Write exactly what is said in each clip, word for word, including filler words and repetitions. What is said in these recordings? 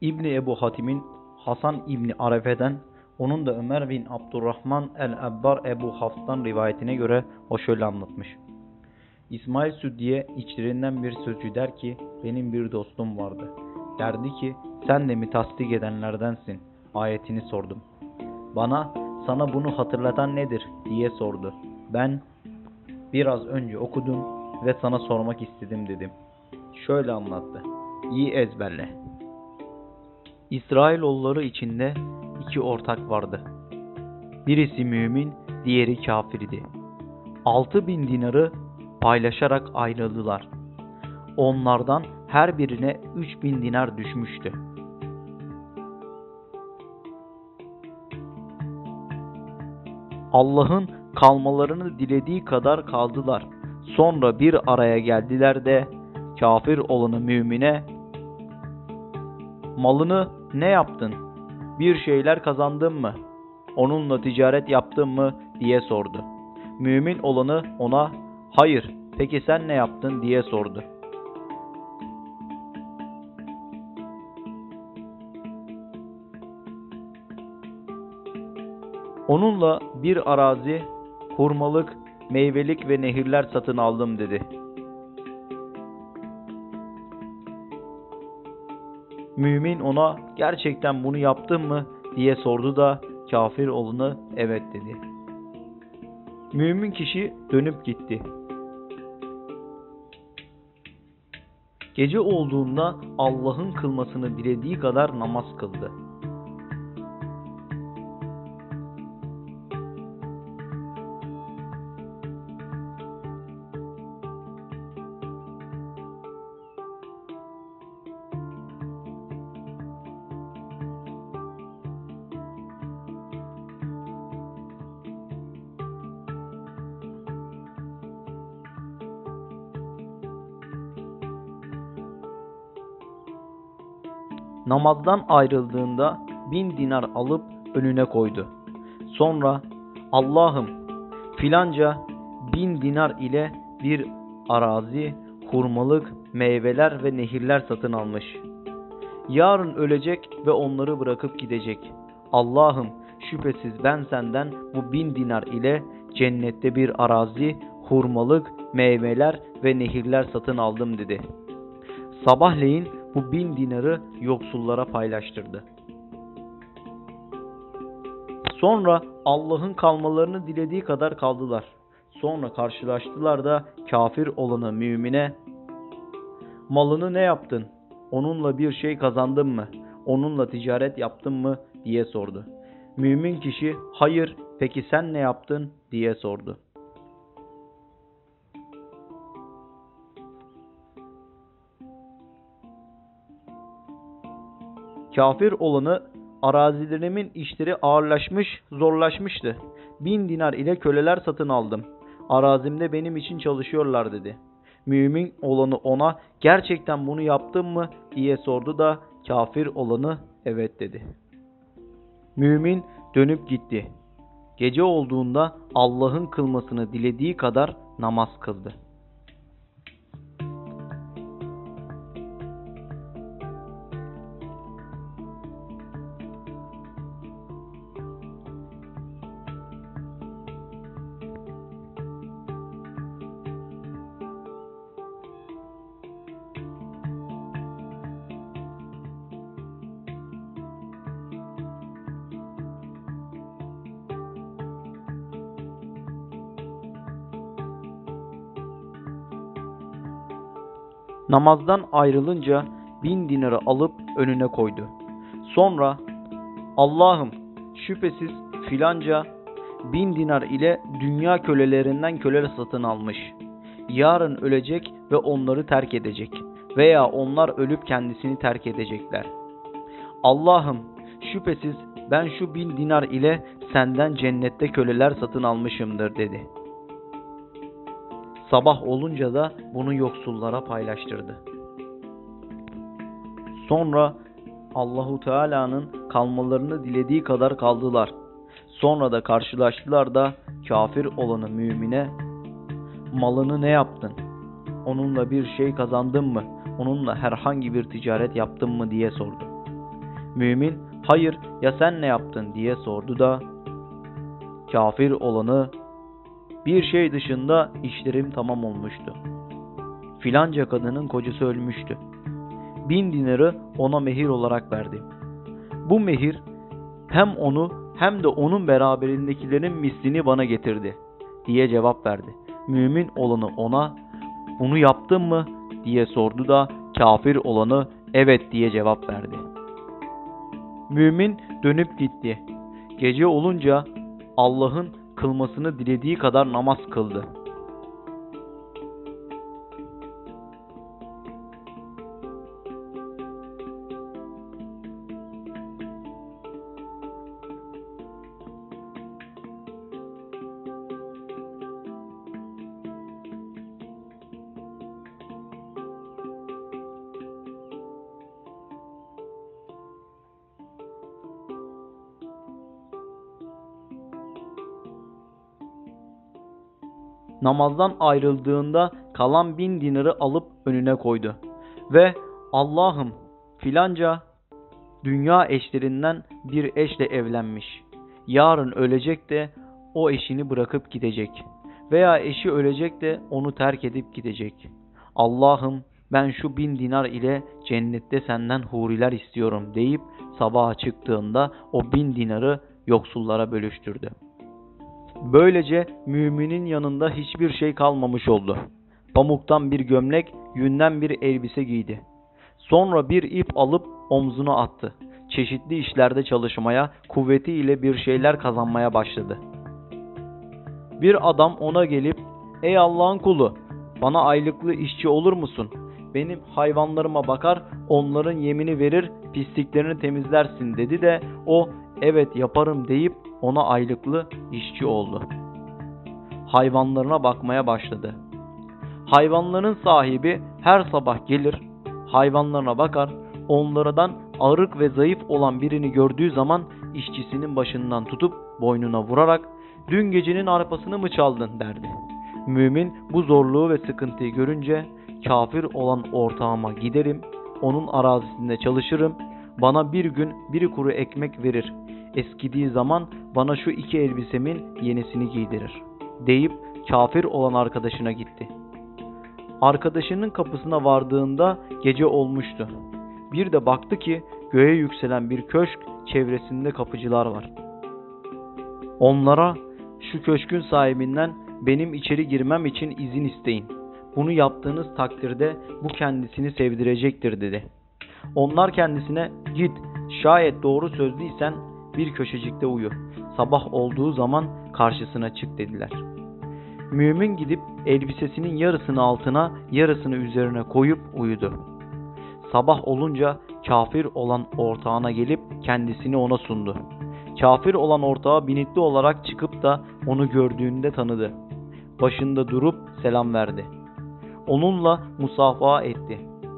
İbni Ebu Hatim'in Hasan İbni Arefe'den, onun da Ömer bin Abdurrahman el-Ebbar Ebu Hafs'tan rivayetine göre o şöyle anlatmış. İsmail Süddi'ye içlerinden bir sözcü der ki, benim bir dostum vardı. Derdi ki, sen de mi tasdik edenlerdensin? Ayetini sordum. Bana, sana bunu hatırlatan nedir diye sordu. Ben, biraz önce okudum ve sana sormak istedim dedim. Şöyle anlattı. İyi ezberle. İsrailoğulları içinde iki ortak vardı. Birisi mümin, diğeri kafirdi. Altı bin dinarı paylaşarak ayrıldılar. Onlardan her birine üç bin dinar düşmüştü. Allah'ın kalmalarını dilediği kadar kaldılar. Sonra bir araya geldiler de kafir olanı mümine, malını ne yaptın? Bir şeyler kazandın mı? Onunla ticaret yaptın mı? diye sordu. Mümin olanı ona, hayır, peki sen ne yaptın? diye sordu. Onunla bir arazi, hurmalık, meyvelik ve nehirler satın aldım dedi. Mümin ona, gerçekten bunu yaptın mı? diye sordu da kafir olanı evet dedi. Mümin kişi dönüp gitti. Gece olduğunda Allah'ın kılmasını dilediği kadar namaz kıldı. Namazdan ayrıldığında bin dinar alıp önüne koydu. Sonra Allah'ım filanca bin dinar ile bir arazi, hurmalık, meyveler ve nehirler satın almış. Yarın ölecek ve onları bırakıp gidecek. Allah'ım şüphesiz ben senden bu bin dinar ile cennette bir arazi, hurmalık, meyveler ve nehirler satın aldım dedi. Sabahleyin bu bin dinarı yoksullara paylaştırdı. Sonra Allah'ın kalmalarını dilediği kadar kaldılar. Sonra karşılaştılar da kafir olanı mümine, malını ne yaptın? Onunla bir şey kazandın mı? Onunla ticaret yaptın mı? diye sordu. Mümin kişi, hayır, peki sen ne yaptın? diye sordu. Kafir olanı, arazilerimin işleri ağırlaşmış, zorlaşmıştı. Bin dinar ile köleler satın aldım. Arazimde benim için çalışıyorlar dedi. Mümin olanı ona, gerçekten bunu yaptın mı? diye sordu da kafir olanı evet dedi. Mümin dönüp gitti. Gece olduğunda Allah'ın kılmasını dilediği kadar namaz kıldı. Namazdan ayrılınca bin dinarı alıp önüne koydu. Sonra Allah'ım şüphesiz filanca bin dinar ile dünya kölelerinden köle satın almış. Yarın ölecek ve onları terk edecek veya onlar ölüp kendisini terk edecekler. Allah'ım şüphesiz ben şu bin dinar ile senden cennette köleler satın almışımdır dedi. Sabah olunca da bunu yoksullara paylaştırdı. Sonra Allahu Teala'nın kalmalarını dilediği kadar kaldılar. Sonra da karşılaştılar da kafir olanı mümine, malını ne yaptın? Onunla bir şey kazandın mı? Onunla herhangi bir ticaret yaptın mı diye sordu. Mümin, hayır ya sen ne yaptın diye sordu da kafir olanı, bir şey dışında işlerim tamam olmuştu. Filanca kadının kocası ölmüştü. Bin dinarı ona mehir olarak verdim. Bu mehir hem onu hem de onun beraberindekilerin mislini bana getirdi diye cevap verdi. Mümin olanı ona, bunu yaptın mı diye sordu da kafir olanı evet diye cevap verdi. Mümin dönüp gitti. Gece olunca Allah'ın kılmasını dilediği kadar namaz kıldı. Namazdan ayrıldığında kalan bin dinarı alıp önüne koydu. Ve Allah'ım filanca dünya eşlerinden bir eşle evlenmiş. Yarın ölecek de o eşini bırakıp gidecek. Veya eşi ölecek de onu terk edip gidecek. Allah'ım ben şu bin dinar ile cennette senden huriler istiyorum deyip sabaha çıktığında o bin dinarı yoksullara bölüştürdü. Böylece müminin yanında hiçbir şey kalmamış oldu. Pamuktan bir gömlek, yünden bir elbise giydi. Sonra bir ip alıp omzuna attı. Çeşitli işlerde çalışmaya, kuvvetiyle bir şeyler kazanmaya başladı. Bir adam ona gelip, "Ey Allah'ın kulu, bana aylıklı işçi olur musun? Benim hayvanlarıma bakar, onların yemini verir, pisliklerini temizlersin." dedi de o, "Evet yaparım." deyip ona aylıklı işçi oldu. Hayvanlarına bakmaya başladı. Hayvanların sahibi her sabah gelir, hayvanlarına bakar, onlardan arık ve zayıf olan birini gördüğü zaman işçisinin başından tutup boynuna vurarak, "Dün gecenin arpasını mı çaldın?" derdi. Mümin bu zorluğu ve sıkıntıyı görünce, "Kafir olan ortağıma giderim, onun arazisinde çalışırım, bana bir gün bir kuru ekmek verir. Eskidiği zaman bana şu iki elbisemin yenisini giydirir." deyip kafir olan arkadaşına gitti. Arkadaşının kapısına vardığında gece olmuştu. Bir de baktı ki göğe yükselen bir köşk, çevresinde kapıcılar var. Onlara, "Şu köşkün sahibinden benim içeri girmem için izin isteyin. Bunu yaptığınız takdirde bu kendisini sevdirecektir." dedi. Onlar kendisine, "Git, şayet doğru sözlüysen bir köşecikte uyu. Sabah olduğu zaman karşısına çık." dediler. Mümin gidip elbisesinin yarısını altına, yarısını üzerine koyup uyudu. Sabah olunca kafir olan ortağına gelip kendisini ona sundu. Kafir olan ortağı binitli olarak çıkıp da onu gördüğünde tanıdı. Başında durup selam verdi. Onunla musafaha etti.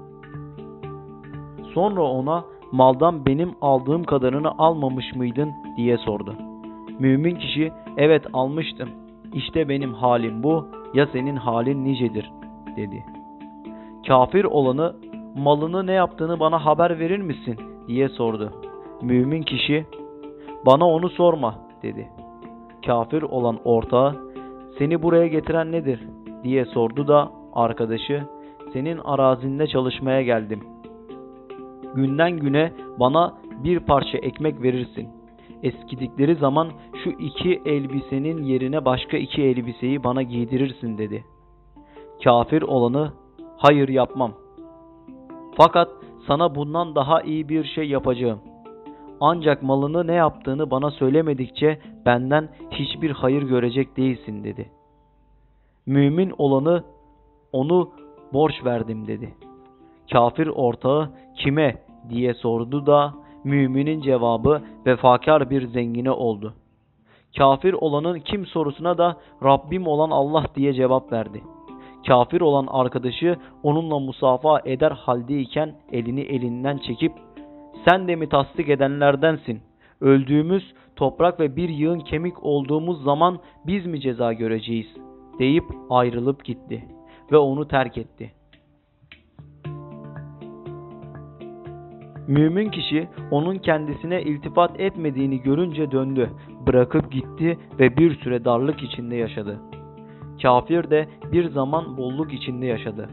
Sonra ona, "Maldan benim aldığım kadarını almamış mıydın?" diye sordu. Mümin kişi, "Evet almıştım. İşte benim halim bu, ya senin halin nicedir?" dedi. Kafir olanı, "Malını ne yaptığını bana haber verir misin?" diye sordu. Mümin kişi, "Bana onu sorma." dedi. Kafir olan ortağı, "Seni buraya getiren nedir?" diye sordu da arkadaşı, "Senin arazinde çalışmaya geldim. Günden güne bana bir parça ekmek verirsin. Eskidikleri zaman şu iki elbisenin yerine başka iki elbiseyi bana giydirirsin." dedi. Kafir olanı, "Hayır yapmam. Fakat sana bundan daha iyi bir şey yapacağım. Ancak malını ne yaptığını bana söylemedikçe benden hiçbir hayır görecek değilsin." dedi. Mümin olanı, "Onu borç verdim." dedi. Kafir ortağı, "Kime?" diye sordu da müminin cevabı vefakar bir zengine oldu. Kafir olanın kim sorusuna da "Rabbim olan Allah" diye cevap verdi. Kafir olan arkadaşı onunla musafaha eder haldeyken elini elinden çekip, "Sen de mi tasdik edenlerdensin? Öldüğümüz toprak ve bir yığın kemik olduğumuz zaman biz mi ceza göreceğiz?" deyip ayrılıp gitti ve onu terk etti. Mümin kişi onun kendisine iltifat etmediğini görünce döndü, bırakıp gitti ve bir süre darlık içinde yaşadı. Kafir de bir zaman bolluk içinde yaşadı.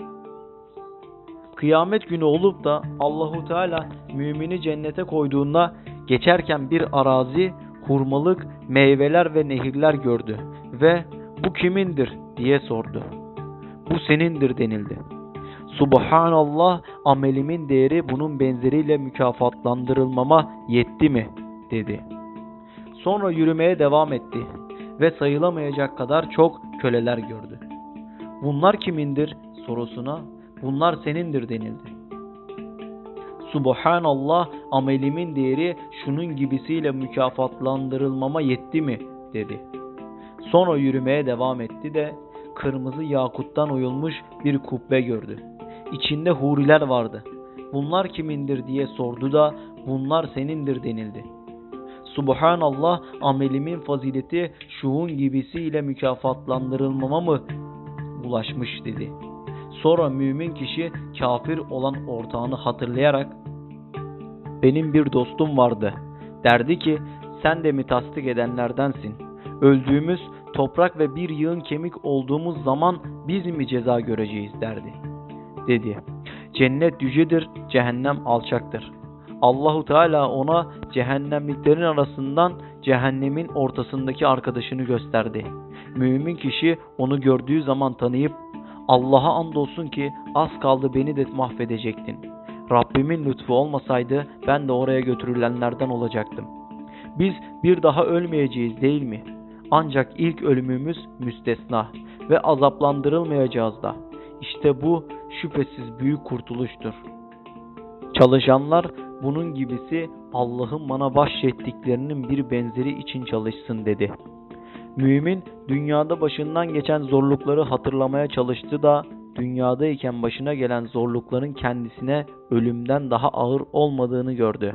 Kıyamet günü olup da Allahu Teala mümini cennete koyduğunda geçerken bir arazi, hurmalık, meyveler ve nehirler gördü ve "Bu kimindir?" diye sordu. "Bu senindir" denildi. "Subhanallah, amelimin değeri bunun benzeriyle mükafatlandırılmama yetti mi?" dedi. Sonra yürümeye devam etti ve sayılamayacak kadar çok köleler gördü. "Bunlar kimindir?" sorusuna "Bunlar senindir" denildi. "Subhanallah, amelimin değeri şunun gibisiyle mükafatlandırılmama yetti mi?" dedi. Sonra yürümeye devam etti de kırmızı yakuttan oyulmuş bir kubbe gördü. İçinde huriler vardı. "Bunlar kimindir?" diye sordu da "Bunlar senindir" denildi. "Subhanallah, amelimin fazileti şunun gibisiyle mükafatlandırılmama mı bulaşmış?" dedi. Sonra mümin kişi kafir olan ortağını hatırlayarak "Benim bir dostum vardı. Derdi ki sen de mi tasdik edenlerdensin? Öldüğümüz toprak ve bir yığın kemik olduğumuz zaman biz mi ceza göreceğiz?" derdi. Dedi. "Cennet yücedir, cehennem alçaktır." Allahu Teala ona cehennemliklerin arasından cehennemin ortasındaki arkadaşını gösterdi. Mümin kişi onu gördüğü zaman tanıyıp "Allah'a andolsun ki az kaldı beni de mahvedecektin. Rabbimin lütfu olmasaydı ben de oraya götürülenlerden olacaktım. Biz bir daha ölmeyeceğiz değil mi? Ancak ilk ölümümüz müstesna ve azaplandırılmayacağız da. İşte bu şüphesiz büyük kurtuluştur. Çalışanlar bunun gibisi Allah'ın bana bahşettiklerinin bir benzeri için çalışsın" dedi. Mümin dünyada başından geçen zorlukları hatırlamaya çalıştı da dünyadayken başına gelen zorlukların kendisine ölümden daha ağır olmadığını gördü.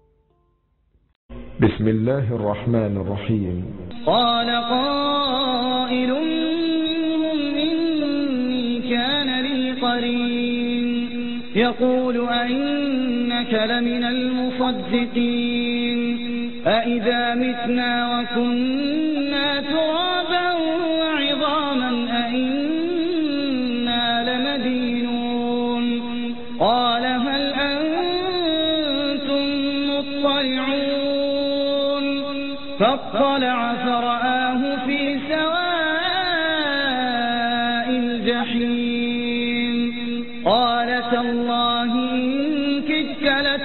Bismillahirrahmanirrahim. قال قائل منهم إني كان لي قرين يقول أئنك لمن المصدقين أإذا متنا وكنا ترابا وعظاما أئنا لمدينون قال هل أنتم مطلعون فاطلع فرآه في سواء الجحيم قال تالله إن كدت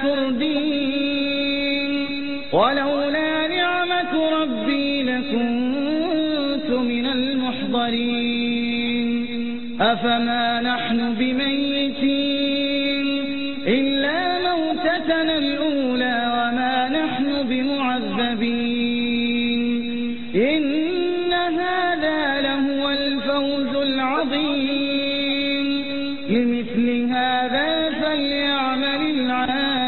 لتردين ولولا نعمة ربي لكنت من المحضرين أفما نحن بميتين إلا موتتنا الأولى وما نحن بمعذبين إن هذا لهو الفوز العظيم لمثل هذا فليعمل العاملون